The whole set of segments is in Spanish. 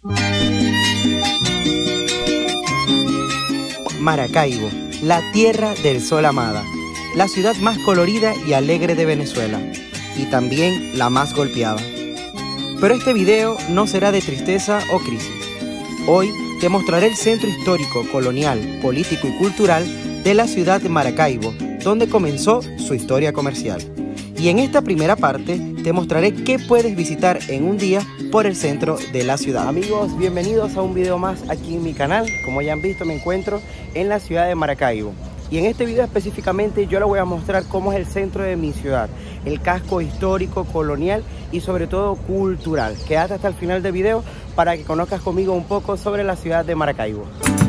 Maracaibo, la tierra del sol amada, la ciudad más colorida y alegre de Venezuela, y también la más golpeada. Pero este video no será de tristeza o crisis. Hoy te mostraré el centro histórico, colonial, político y cultural de la ciudad de Maracaibo, donde comenzó su historia comercial. Y en esta primera parte te mostraré qué puedes visitar en un día por el centro de la ciudad. Amigos, bienvenidos a un video más aquí en mi canal. Como ya han visto, me encuentro en la ciudad de Maracaibo. Y en este video específicamente yo les voy a mostrar cómo es el centro de mi ciudad, el casco histórico, colonial y sobre todo cultural. Quédate hasta el final del video para que conozcas conmigo un poco sobre la ciudad de Maracaibo.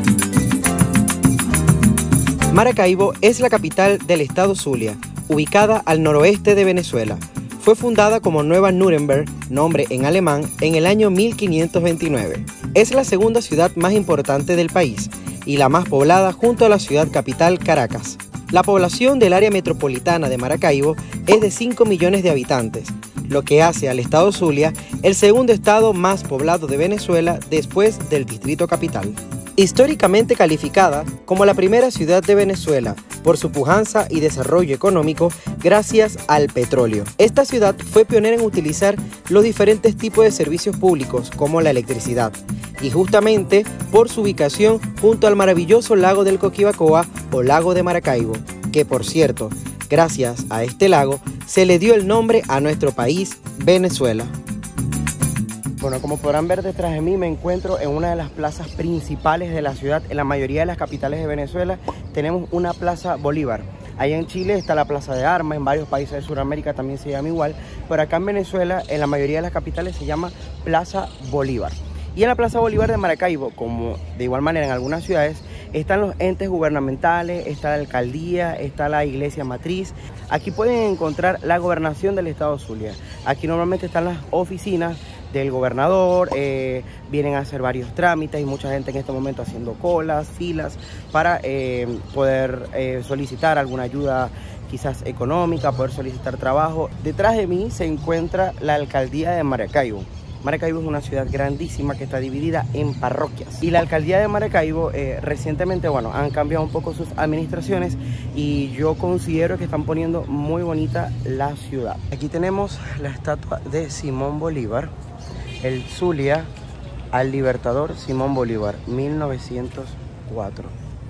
Maracaibo es la capital del estado Zulia, ubicada al noroeste de Venezuela. Fue fundada como Nueva Nuremberg, nombre en alemán, en el año 1529. Es la segunda ciudad más importante del país y la más poblada junto a la ciudad capital Caracas. La población del área metropolitana de Maracaibo es de 5 millones de habitantes, lo que hace al estado Zulia el segundo estado más poblado de Venezuela después del Distrito Capital. Históricamente calificada como la primera ciudad de Venezuela por su pujanza y desarrollo económico gracias al petróleo. Esta ciudad fue pionera en utilizar los diferentes tipos de servicios públicos como la electricidad y justamente por su ubicación junto al maravilloso lago del Coquibacoa o lago de Maracaibo, que por cierto, gracias a este lago se le dio el nombre a nuestro país, Venezuela. Bueno, como podrán ver detrás de mí me encuentro en una de las plazas principales de la ciudad. En la mayoría de las capitales de Venezuela tenemos una Plaza Bolívar. Allá en Chile está la Plaza de Armas, en varios países de Sudamérica también se llama igual, pero acá en Venezuela, en la mayoría de las capitales se llama Plaza Bolívar. Y en la Plaza Bolívar de Maracaibo, como de igual manera en algunas ciudades, están los entes gubernamentales, está la alcaldía, está la iglesia matriz. Aquí pueden encontrar la gobernación del estado Zulia. Aquí normalmente están las oficinas del gobernador, vienen a hacer varios trámites y mucha gente en este momento haciendo colas, filas para poder solicitar alguna ayuda quizás económica, poder solicitar trabajo. Detrás de mí se encuentra la alcaldía de Maracaibo. Maracaibo es una ciudad grandísima que está dividida en parroquias. Y la alcaldía de Maracaibo recientemente, bueno, han cambiado un poco sus administraciones y yo considero que están poniendo muy bonita la ciudad. Aquí tenemos la estatua de Simón Bolívar, el Zulia al Libertador Simón Bolívar, 1904.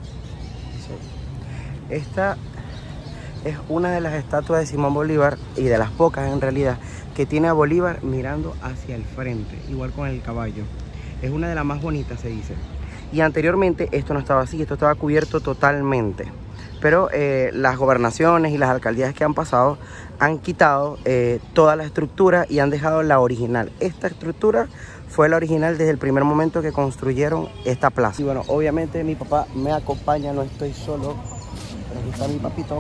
Esta es una de las estatuas de Simón Bolívar y de las pocas en realidad que tiene a Bolívar mirando hacia el frente, igual con el caballo. Es una de las más bonitas, se dice. Y anteriormente esto no estaba así, esto estaba cubierto totalmente. Pero las gobernaciones y las alcaldías que han pasado han quitado toda la estructura y han dejado la original. Esta estructura fue la original desde el primer momento que construyeron esta plaza. Y bueno, obviamente mi papá me acompaña, no estoy solo. Pero aquí está mi papito.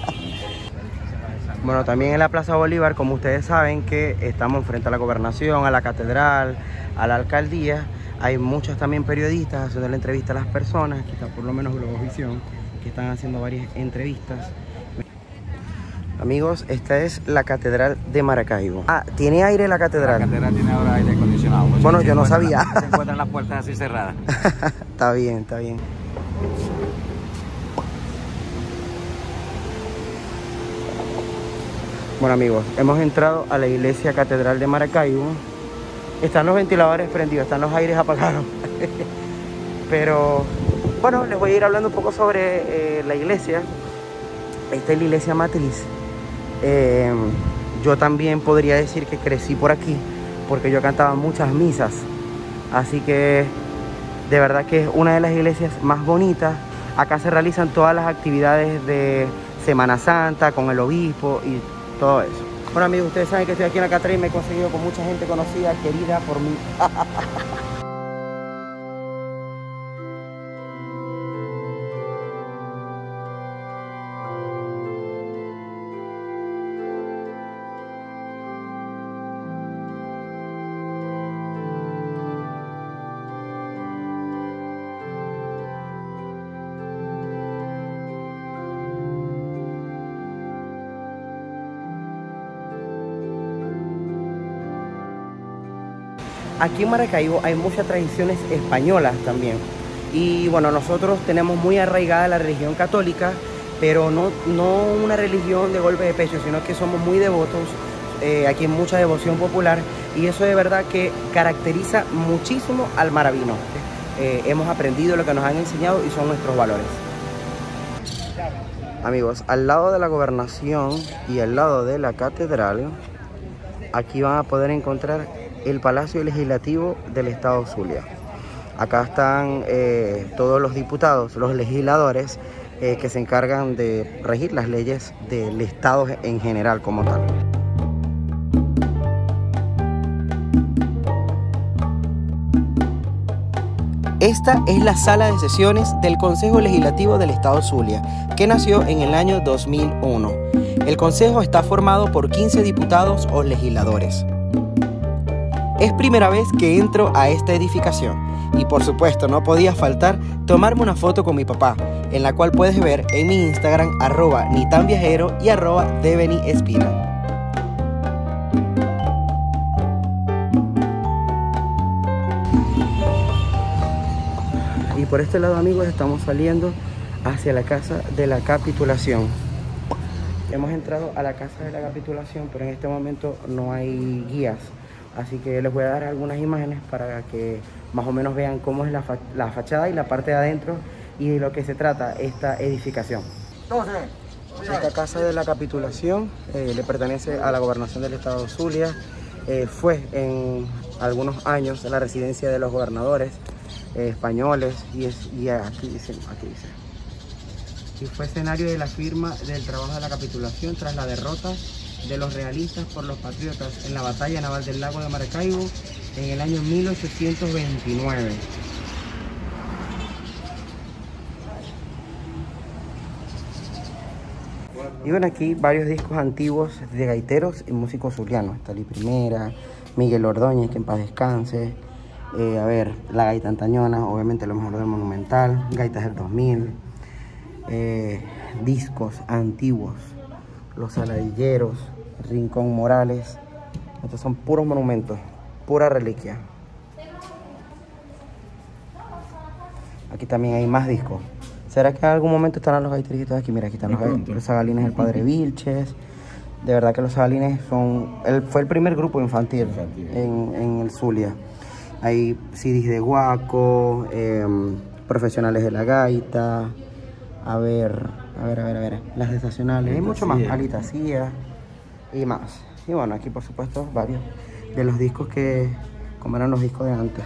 Bueno, también en la Plaza Bolívar, como ustedes saben que estamos frente a la gobernación, a la catedral, a la alcaldía. Hay muchos también periodistas haciendo la entrevista a las personas. Aquí está por lo menos Globovisión, que están haciendo varias entrevistas. Amigos, esta es la catedral de Maracaibo. Ah, ¿tiene aire la catedral? La catedral tiene ahora aire acondicionado. Bueno, yo no sabía. Se encuentran las puertas así cerradas. Está bien, está bien. Bueno amigos, hemos entrado a la iglesia catedral de Maracaibo. Están los ventiladores prendidos, están los aires apagados. Pero bueno, les voy a ir hablando un poco sobre la iglesia. Esta es la iglesia matriz. Yo también podría decir que crecí por aquí porque yo cantaba muchas misas. Así que de verdad que es una de las iglesias más bonitas. Acá se realizan todas las actividades de Semana Santa con el obispo y todo eso. Bueno amigos, ustedes saben que estoy aquí en la catedral y me he conseguido con mucha gente conocida, querida por mí. aquí en Maracaibo hay muchas tradiciones españolas también. Y bueno, nosotros tenemos muy arraigada la religión católica, pero no una religión de golpe de pecho, sino que somos muy devotos. Aquí hay mucha devoción popular y eso de verdad que caracteriza muchísimo al maravino. Hemos aprendido lo que nos han enseñado y son nuestros valores. Amigos, al lado de la gobernación y al lado de la catedral, aquí van a poder encontrar el Palacio Legislativo del Estado Zulia. Acá están todos los diputados, los legisladores que se encargan de regir las leyes del Estado en general como tal. Esta es la sala de sesiones del Consejo Legislativo del Estado Zulia, que nació en el año 2001. El Consejo está formado por 15 diputados o legisladores. Es primera vez que entro a esta edificación y por supuesto no podía faltar tomarme una foto con mi papá, en la cual puedes ver en mi Instagram @nitanviajero y @deveniespina. Y por este lado, amigos, estamos saliendo hacia la Casa de la Capitulación. Hemos entrado a la Casa de la Capitulación, pero en este momento no hay guías. Así que les voy a dar algunas imágenes para que más o menos vean cómo es la fachada y la parte de adentro y de lo que se trata esta edificación. Esta Casa de la Capitulación le pertenece a la Gobernación del Estado Zulia. Fue en algunos años la residencia de los gobernadores españoles y aquí dice. Y fue escenario de la firma del trabajo de la capitulación tras la derrota de los realistas por los patriotas en la batalla naval del lago de Maracaibo en el año 1829. Y ven aquí varios discos antiguos de gaiteros y músicos zulianos. Talí Primera, Miguel Ordóñez, que en paz descanse. A ver, la gaita antañona, obviamente lo mejor del Monumental, gaitas del 2000, discos antiguos, los Saladilleros, Rincón Morales. Estos son puros monumentos, pura reliquia. Aquí también hay más discos. ¿Será que en algún momento estarán los gaiteritos aquí? Mira, aquí están los Zagalines del Padre Vilches. De verdad que los Zagalines fue el primer grupo infantil en el Zulia. Hay CDs de guaco, profesionales de la gaita, a ver, las estacionales, hay mucho más, Alitasía y más. Y bueno, aquí por supuesto varios de los discos como eran los discos de antes.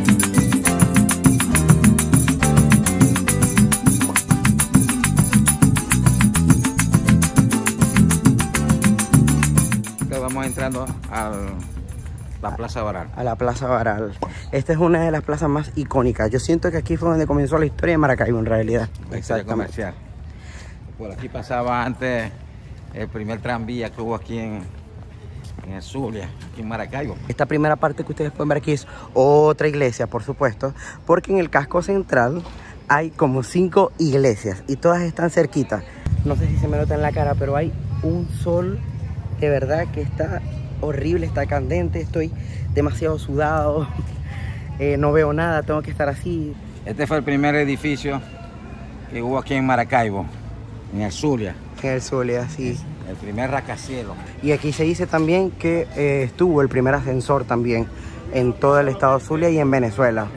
Vamos entrando a la Plaza Baral. A la Plaza Baral. Esta es una de las plazas más icónicas. Yo siento que aquí fue donde comenzó la historia de Maracaibo en realidad. Exactamente. Comercial. Por aquí pasaba antes el primer tranvía que hubo aquí en el Zulia, aquí en Maracaibo. Esta primera parte que ustedes pueden ver aquí es otra iglesia, por supuesto, porque en el casco central hay como 5 iglesias y todas están cerquitas. No sé si se me nota en la cara, pero hay un sol de verdad que está horrible, está candente, estoy demasiado sudado, no veo nada, tengo que estar así. Este fue el primer edificio que hubo aquí en Maracaibo, en el Zulia. En el Zulia, sí. El primer rascacielos. Y aquí se dice también que estuvo el primer ascensor también en todo el estado Zulia y en Venezuela.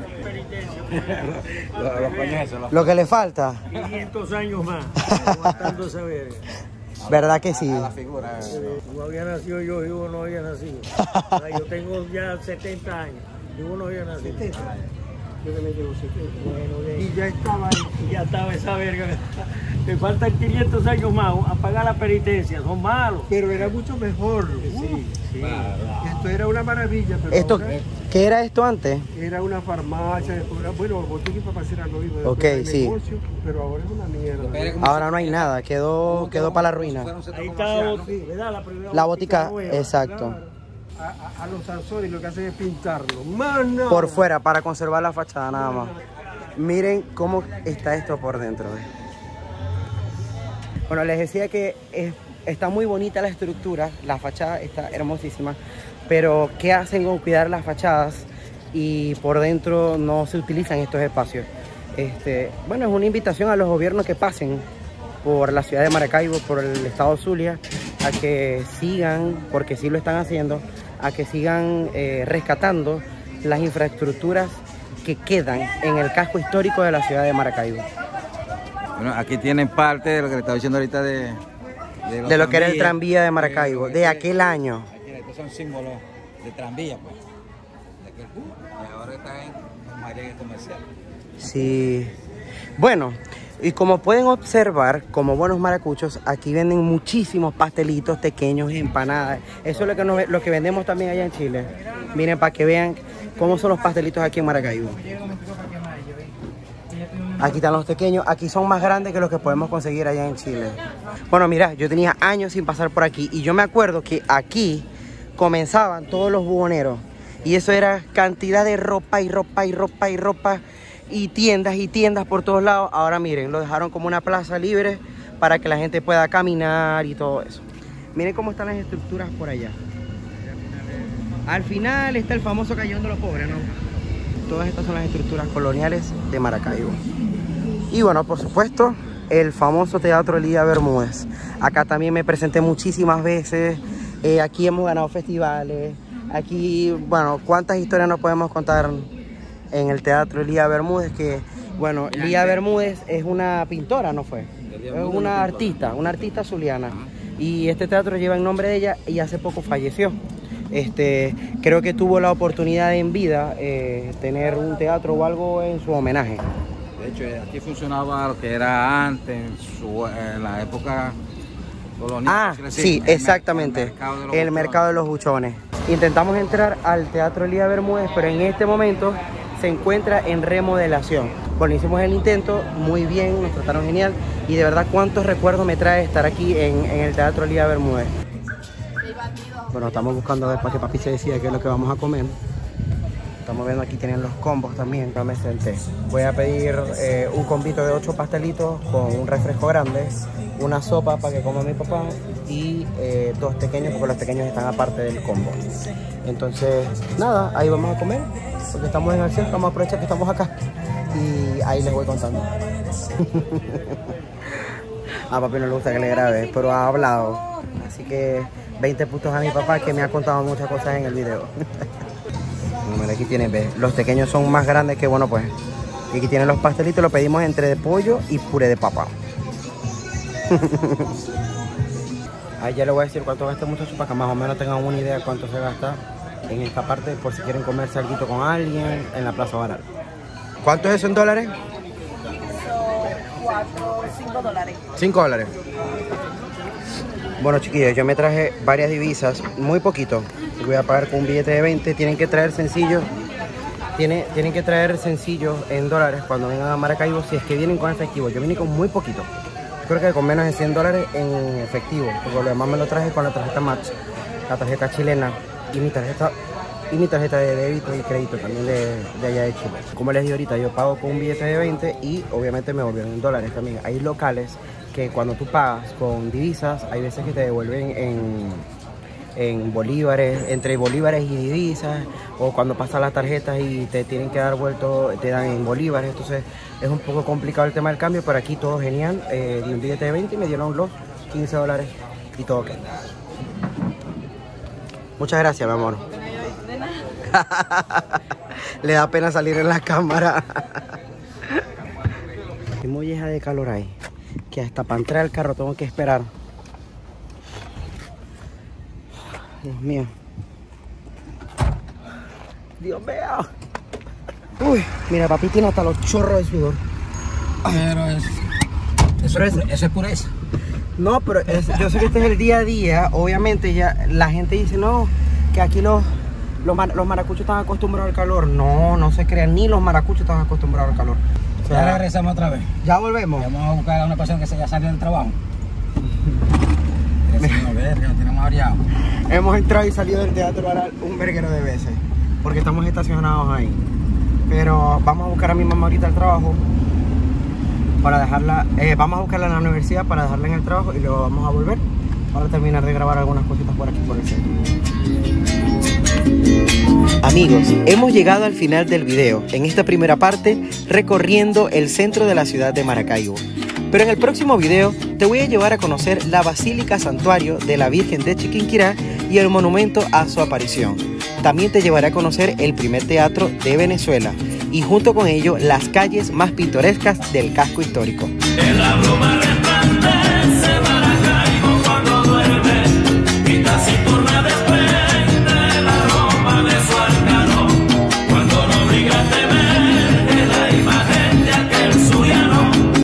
Lo que le falta. 500 años más, aguantando esa verga. ¿Verdad que sí? La figura. No había nacido yo y Hugo no había nacido. Yo tengo ya 70 años y Hugo no había nacido. 70 años. Yo también tengo 70. Bueno, y ya estaba ahí. Y ya estaba esa verga. Me faltan 500 años más a pagar la penitencia. Son malos. Pero era mucho mejor. Sí, sí. Claro. Esto era una maravilla. Pero ¿Esto, ahora, qué era esto antes? era una farmacia. Bueno, Botín y Papá era lo mismo. Ok, sí. Negocio, pero ahora es una mierda. Ahora no hay nada, quedó para la ruina. Ahí está, ¿verdad? La botica, nueva, exacto. Claro. A los Sansores lo que hacen es pintarlo. ¡Mana! Por fuera, para conservar la fachada nada más. Miren cómo está esto por dentro. Bueno, les decía que está muy bonita la estructura, la fachada está hermosísima, pero ¿qué hacen con cuidar las fachadas? y por dentro no se utilizan estos espacios. Bueno, es una invitación a los gobiernos que pasen por la ciudad de Maracaibo, por el estado Zulia, a que sigan, porque sí lo están haciendo, a que sigan rescatando las infraestructuras que quedan en el casco histórico de la ciudad de Maracaibo. Bueno, aquí tienen parte de lo que le estaba diciendo ahorita de lo que era el tranvía de Maracaibo, de aquel año. Estos son símbolos de tranvía, pues. Y ahora está en área comercial. Sí. Bueno, y como pueden observar, como buenos maracuchos, aquí venden muchísimos pastelitos pequeños, empanadas. Eso es lo que vendemos también allá en Chile. Miren, para que vean cómo son los pastelitos aquí en Maracaibo. Aquí están los pequeños, aquí son más grandes que los que podemos conseguir allá en Chile. Bueno, mira, yo tenía años sin pasar por aquí y yo me acuerdo que aquí comenzaban todos los buhoneros. Y eso era cantidad de ropa y ropa y ropa y ropa y tiendas por todos lados. Ahora miren, lo dejaron como una plaza libre para que la gente pueda caminar y todo eso. Miren cómo están las estructuras por allá. Al final está el famoso Callejón de los Pobres, ¿no? Todas estas son las estructuras coloniales de Maracaibo. Y bueno, por supuesto, el famoso Teatro Elías Bermúdez. Acá también me presenté muchísimas veces. Aquí hemos ganado festivales. Aquí, bueno, cuántas historias nos podemos contar en el Teatro Elías Bermúdez. Que, bueno, Elías Bermúdez es una pintora, ¿no fue? Es una artista zuliana. Y este teatro lleva el nombre de ella y hace poco falleció. Creo que tuvo la oportunidad en vida tener un teatro o algo en su homenaje. De hecho, aquí funcionaba lo que era antes, en la época colonial. Sí, exactamente. El mercado de los buchones. Intentamos entrar al Teatro Elías Bermúdez, pero en este momento se encuentra en remodelación. Bueno, hicimos el intento muy bien, nos trataron genial y de verdad cuántos recuerdos me trae estar aquí en el Teatro Elías Bermúdez. Bueno, estamos buscando a ver para que papi se decida qué es lo que vamos a comer. Estamos viendo aquí tienen los combos también. No me senté. Voy a pedir un combito de 8 pastelitos con un refresco grande, una sopa para que coma mi papá y 2 pequeños porque los pequeños están aparte del combo. Entonces, nada, ahí vamos a comer porque estamos en el centro, vamos a aprovechar que estamos acá y ahí les voy contando. A papi no le gusta que le grabe, pero ha hablado. Así que 20 puntos a mi papá que me ha contado muchas cosas en el video. Bueno, aquí tienen, ¿ves? Los pequeños son más grandes que bueno pues. Y aquí tienen los pastelitos, lo pedimos entre de pollo y puré de papa. Ahí ya le voy a decir cuánto gasta muchacho para que más o menos tengan una idea de cuánto se gasta en esta parte por si quieren comerse algo con alguien en la Plaza Baral. ¿Cuánto es eso en dólares? $5. $5. Bueno chiquillos, yo me traje varias divisas, muy poquito. Voy a pagar con un billete de 20. Tienen que traer sencillo. Tienen que traer sencillo en dólares cuando vengan a Maracaibo si es que vienen con efectivo. Yo vine con muy poquito. Creo que con menos de $100 en efectivo. Porque lo demás me lo traje con la tarjeta Match, la tarjeta chilena y mi tarjeta de débito y crédito también de allá de Chile. Como les dije ahorita, yo pago con un billete de 20 y obviamente me volvieron en dólares también. Hay locales que cuando tú pagas con divisas, hay veces que te devuelven en bolívares, entre bolívares y divisas, o cuando pasas las tarjetas y te tienen que dar vuelto, te dan en bolívares. Entonces es un poco complicado el tema del cambio, pero aquí todo genial. Di un billete de 20 y me dieron los $15 y todo ok. Muchas gracias, mi amor. Le da pena salir en la cámara. Qué molleja de calor hay, que hasta para entrar al carro tengo que esperar. Dios mío. Dios mío. Uy, mira, papi tiene hasta los chorros de sudor. Pero eso es pureza. No, pero yo sé que este es el día a día. Obviamente ya la gente dice, no, que aquí los maracuchos están acostumbrados al calor. No, no se crean, ni los maracuchos están acostumbrados al calor. O sea, Ya regresamos otra vez. Ya volvemos. Vamos a buscar a una persona que se ya salió del trabajo. Nos tenemos mareado. Hemos entrado y salido del Teatro Baral un verguero de veces porque estamos estacionados ahí. Pero vamos a buscar a mi mamá ahorita al trabajo para dejarla, vamos a buscarla en la universidad para dejarla en el trabajo y luego vamos a volver para terminar de grabar algunas cositas por aquí por el centro. Amigos, hemos llegado al final del video, en esta primera parte recorriendo el centro de la ciudad de Maracaibo. Pero en el próximo video te voy a llevar a conocer la Basílica Santuario de la Virgen de Chiquinquirá y el monumento a su aparición. También te llevaré a conocer el primer teatro de Venezuela y junto con ello las calles más pintorescas del casco histórico.